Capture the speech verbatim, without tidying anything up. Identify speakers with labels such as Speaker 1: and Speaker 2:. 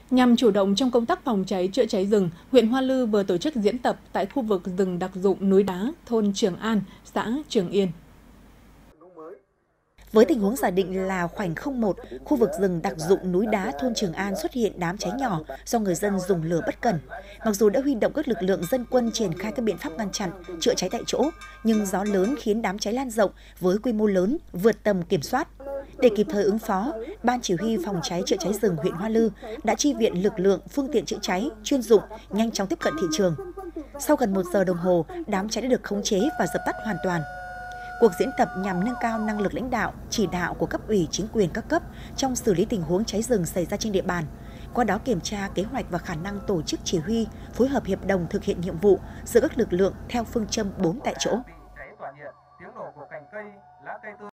Speaker 1: Nhằm chủ động trong công tác phòng cháy chữa cháy rừng, huyện Hoa Lư vừa tổ chức diễn tập tại khu vực rừng đặc dụng núi đá, thôn Trường An, xã Trường Yên.
Speaker 2: Với tình huống giả định là khoảnh không một, khu vực rừng đặc dụng núi đá thôn Trường An xuất hiện đám cháy nhỏ do người dân dùng lửa bất cẩn. Mặc dù đã huy động các lực lượng dân quân triển khai các biện pháp ngăn chặn, chữa cháy tại chỗ, nhưng gió lớn khiến đám cháy lan rộng với quy mô lớn, vượt tầm kiểm soát. Để kịp thời ứng phó, Ban Chỉ huy Phòng cháy chữa cháy rừng huyện Hoa Lư đã chi viện lực lượng, phương tiện chữa cháy chuyên dụng nhanh chóng tiếp cận thị trường. Sau gần một giờ đồng hồ, đám cháy đã được khống chế và dập tắt hoàn toàn. Cuộc diễn tập nhằm nâng cao năng lực lãnh đạo, chỉ đạo của cấp ủy chính quyền các cấp trong xử lý tình huống cháy rừng xảy ra trên địa bàn. Qua đó kiểm tra kế hoạch và khả năng tổ chức chỉ huy, phối hợp hiệp đồng thực hiện nhiệm vụ giữa các lực lượng theo phương châm bốn tại chỗ.